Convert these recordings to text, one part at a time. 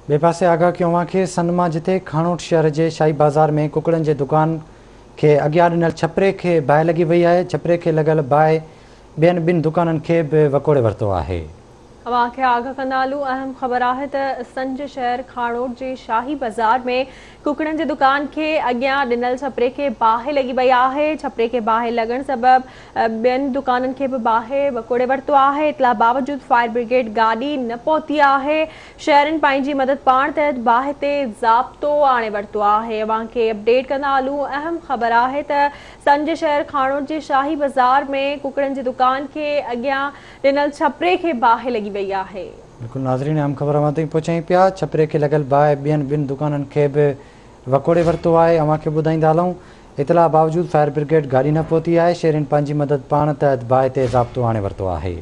बे पासे आगाह कयूं खे सनमा जिते खानोट शहर के शाही बाज़ार में कुकड़न के दुकान के अॻियां ॾिनल छपरे के बाहि लगी वही है। छपरे के लगल बाहि ॿिन दुकानन के भी वकोड़े वरतो है। अवां खे आगाह कंदालू अहम ख़बर है तो संज शहर खानोट के शाही बाज़ार में कुकड़न के दुकान के अॻियां ॾिनल छपरे के बाहि लगी वही है। छपरे के बाहि लगन सबब ॿियनि दुकानन के भी बाहि वकोड़े वरतो है। इतला बावजूद फायर ब्रिगेड गाड़ी न पहुती है। शहरन पंहिंजी मदद पाण तहत बाहि ते ज़ाब्तो आणे वरतो है। अवां खे अपडेट कंदालू अहम ख़बर है तो संज शहर खानोट के शाही बाज़ार में कुकड़न की दुकान के अॻियां ॾिनल छपरे के बाहि लगी वही है। बिल्कुल नाज़रीन हम खबर ताईं पहुचाई पिया। छपरे के लगल बाहि ॿिन दुकानन के भी वकोड़े वरतो है। अवां खे ॿुधाईंदा हलूं इतला बावजूद फायर ब्रिगेड गाड़ी न पहुती है। शहरन पंहिंजी मदद पाण तहत बाहि ते ज़ाब्तो आणे वरतो है।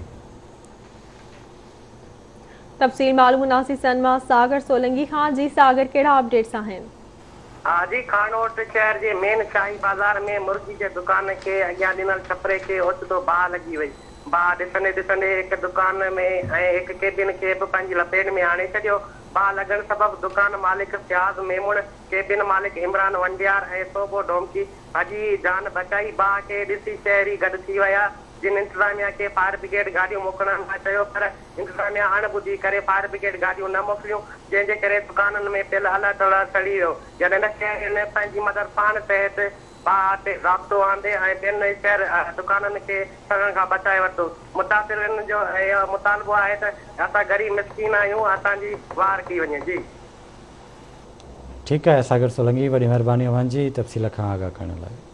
तफसील मालूम नासी सनमा सागर सोलंगी खान। जी सागर केड़ा अपडेट्स आहिनि? हाँ जी, खानोट शहर के मेन शाही बाजार में मुर्गी के दुकान के अॻियां ॾिनल छपरे के ओचितो बाहि लगी वही। बाहि ॾिसंदे एक दुकान में एक केबिन के भी पंहिंजी लपेट में आणे छॾियो। बाहि लॻण सबब दुकान मालिक सियाज मेमुण, केबिन मालिक इमरान वंडियार ऐं सोबो ढोमकी अजी जान बचाई। बाहि के ॾिसी शहरी गॾु थी विया। जिन इंतजामिया के फायर ब्रिगेड गाड़ियों मोकिलण लाइ चयो, पर इंतजामिया अणॿुधी करे फायर ब्रिगेड गाड़ियों न मोकिलियूं, जंहिंजे करे दुकाननि में पियल हलचल सड़ी वियो। जॾहिं शहर पंहिंजी मदद पाण तहत बाहि ते ज़ाब्तो आंदे ऐं ॿियनि शहर दुकाननि खे सड़ण खां बचाए वरितो। मुतासिरनि जो मुतालबो आहे त असां ग़रीब मिसकीन आहियूं, असांजी वार कई वञे। जी ठीक है सागर सोलंगी, वॾी महिरबानी अवां जी तफ़सील खां आगाह करण लाइ।